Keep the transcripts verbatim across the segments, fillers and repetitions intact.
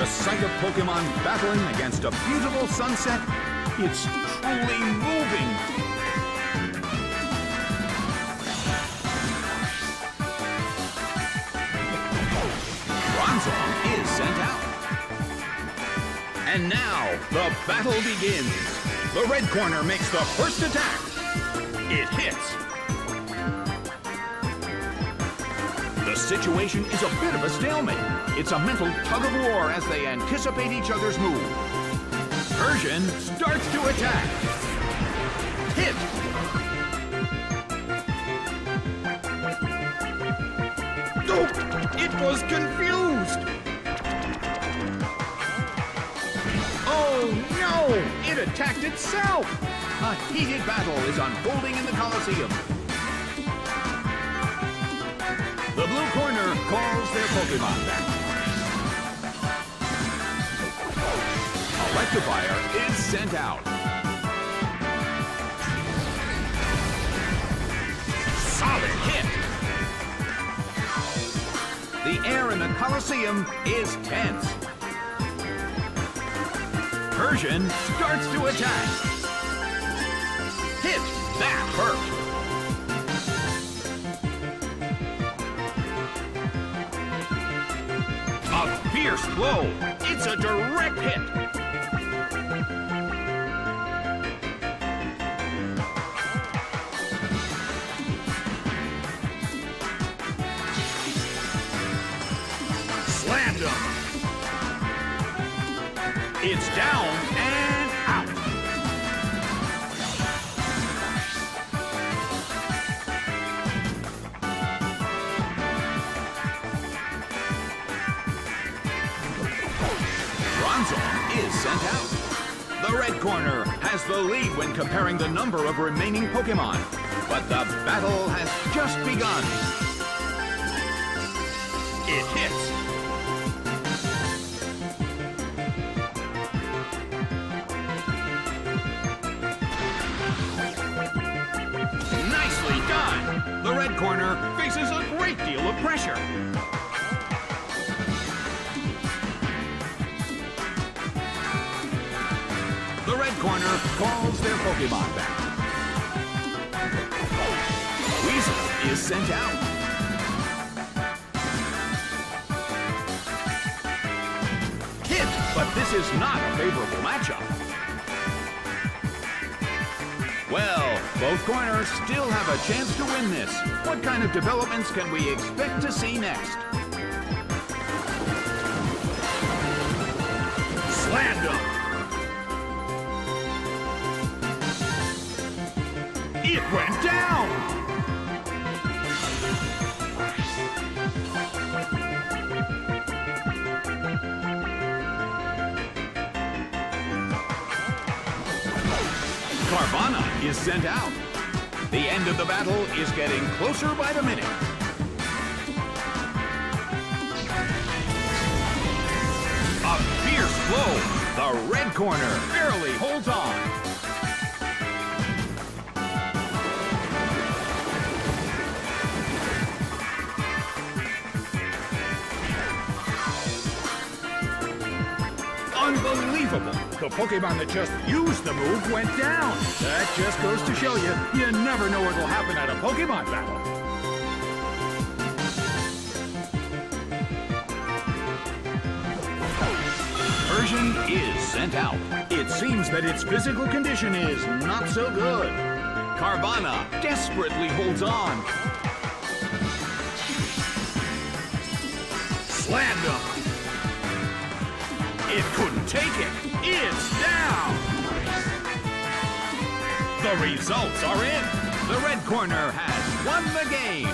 sight of Pokemon battling against a beautiful sunset, it's truly moving. Bronzong is sent out. And now, the battle begins. The red corner makes the first attack. It hits. The situation is a bit of a stalemate. It's a mental tug of war as they anticipate each other's move. Persian starts to attack. Hit. Oh, it was confused. Oh no, it attacked itself. A heated battle is unfolding in the Colosseum. The blue corner calls their Pokemon back. Electivire is sent out. Solid hit. The air in the Colosseum is tense. Persian starts to attack. Hit! That hurt. A fierce blow. It's a direct hit. Slammed him. It's down and out. Bronzong is sent out. The red corner has the lead when comparing the number of remaining Pokemon, but the battle has just begun. It hits. Nicely done! The red corner faces a great deal of pressure. The red corner calls their Pokemon back. Weasel is sent out. Hit, but this is not a favorable matchup. Well, both corners still have a chance to win this. What kind of developments can we expect to see next? Slammed him. It went down. Carvanha is sent out. The end of the battle is getting closer by the minute. A fierce blow. The red corner barely holds on. Unbelievable! The Pokemon that just used the move went down. That just goes to show you, you never know what will happen at a Pokemon battle. Persian is sent out. It seems that its physical condition is not so good. Carvanha desperately holds on. Slammed him. It couldn't take it. It's down. The results are in. The red corner has won the game.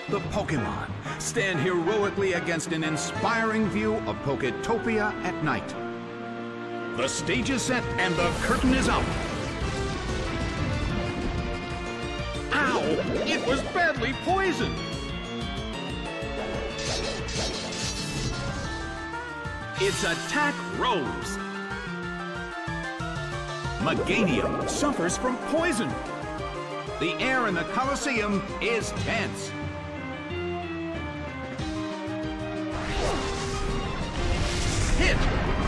The Pokemon stand heroically against an inspiring view of Poketopia at night. The stage is set and the curtain is up. Ow! It was badly poisoned! Its attack rose. Meganium suffers from poison. The air in the Colosseum is tense. Hit!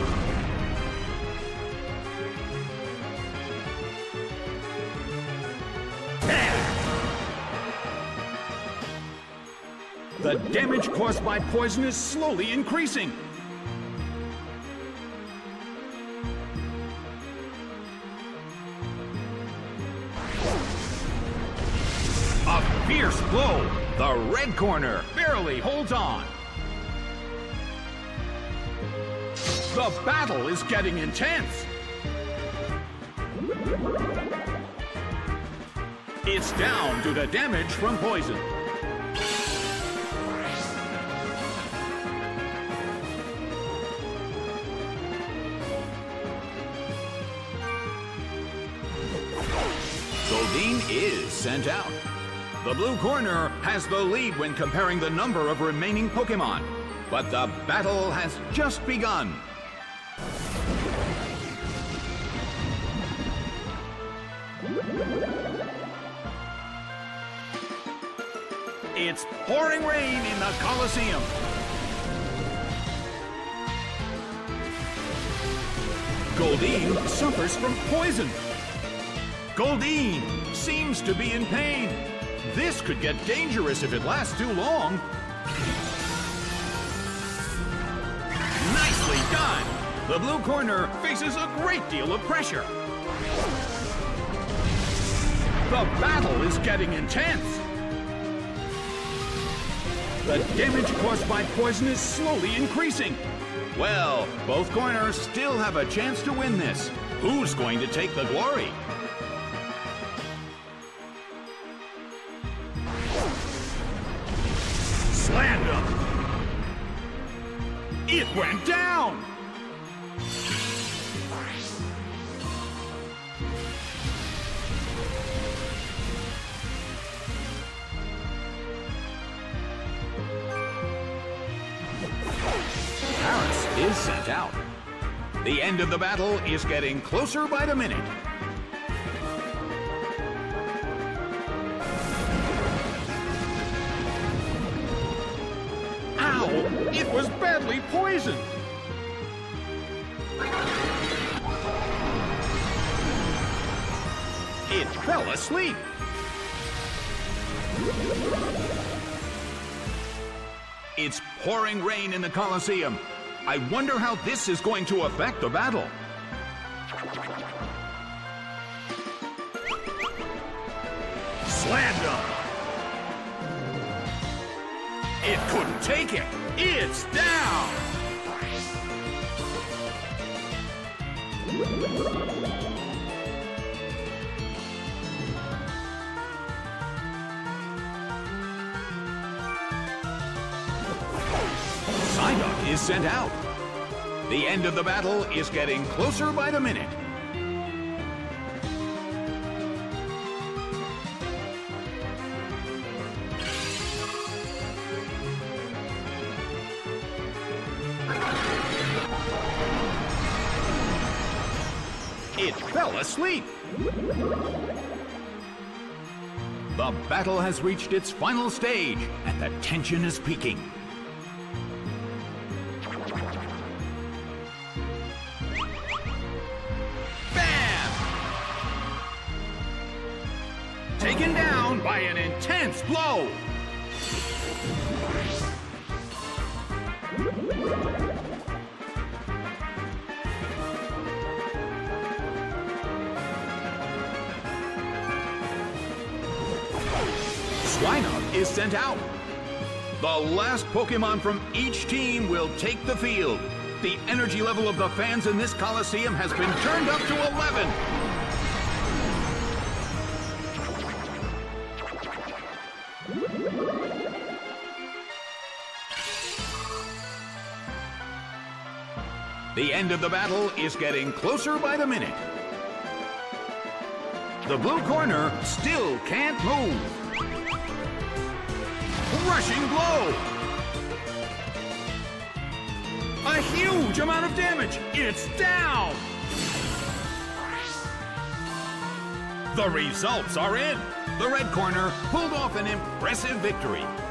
The damage caused by poison is slowly increasing. A fierce blow. The red corner barely holds on. The battle is getting intense. It's down due to damage from poison. Goldeen is sent out. The blue corner has the lead when comparing the number of remaining Pokemon, but the battle has just begun. It's pouring rain in the Colosseum. Goldeen suffers from poison. Goldeen seems to be in pain. This could get dangerous if it lasts too long. Nicely done! The blue corner faces a great deal of pressure. The battle is getting intense. The damage caused by poison is slowly increasing. Well, both corners still have a chance to win this. Who's going to take the glory? Slammed him. It went down. Paris is sent out. The end of the battle is getting closer by the minute. Ow! It was badly poisoned! It fell asleep! It's pouring rain in the Colosseum. I wonder how this is going to affect the battle. Slammed him! It couldn't take it. It's down! Psyduck is sent out. The end of the battle is getting closer by the minute. It fell asleep. The battle has reached its final stage, and the tension is peaking. Taken down by an intense blow. Swinub is sent out. The last Pokemon from each team will take the field. The energy level of the fans in this Colosseum has been turned up to eleven. The end of the battle is getting closer by the minute. The blue corner still can't move. Rushing blow. A huge amount of damage. It's down. The results are in. The red corner pulled off an impressive victory.